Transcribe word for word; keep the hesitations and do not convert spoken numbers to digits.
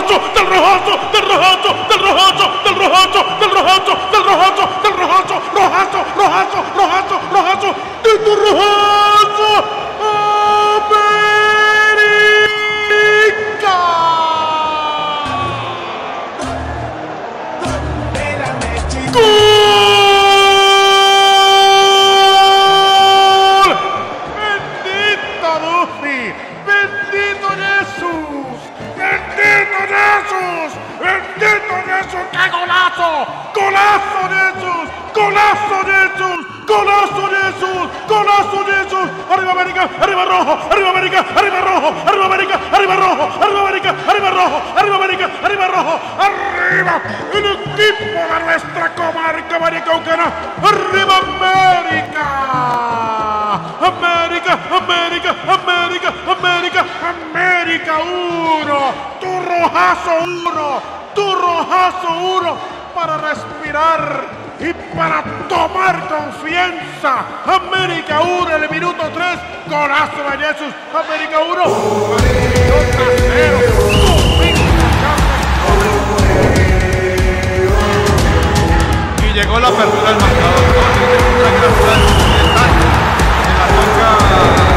rojazo, del rojazo, del rojazo, del rojazo, del rojazo, del rojazo, del rojazo, del rojazo, rojazo, rojazo, rojazo, rojazo, de tu rojazo, América. ¡Gol! ¡Bendito Duffy! ¡Bendito Jesús! ¡Bendito Jesús! ¡Bendito Jesús! ¡Qué golazo! ¡Golazo Jesús! ¡Golazo Jesús! ¡Golazo Jesús! ¡Golazo Jesús! ¡Arriba América! ¡Arriba rojo! ¡Arriba América! ¡Arriba rojo! ¡Arriba América! ¡Arriba rojo! ¡Arriba América! ¡Arriba rojo! ¡Arriba América! ¡Arriba rojo! ¡Arriba! ¡El equipo de nuestra comarca maricaucana! ¡Arriba América! ¡América! ¡América! ¡América! ¡América! ¡América uno! ¡Tu rojazo uno! ¡Tu rojazo uno! Para respirar y para tomar confianza. América uno en el minuto tres. Golazo de Jesús. América uno. América cero. Y llegó la apertura del marcador. En la banca